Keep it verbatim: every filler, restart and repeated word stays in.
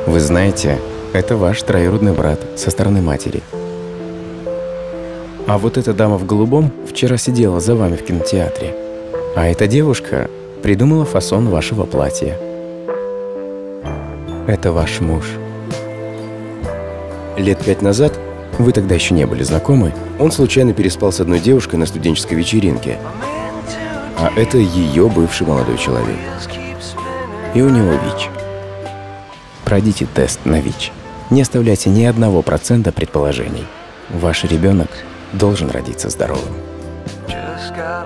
Вы знаете, это ваш троюродный брат со стороны матери. А вот эта дама в голубом вчера сидела за вами в кинотеатре. А эта девушка придумала фасон вашего платья. Это ваш муж. Лет пять назад, вы тогда еще не были знакомы, он случайно переспал с одной девушкой на студенческой вечеринке. А это ее бывший молодой человек. И у него ВИЧ. Пройдите тест на ВИЧ. Не оставляйте ни одного процента предположений. Ваш ребенок должен родиться здоровым.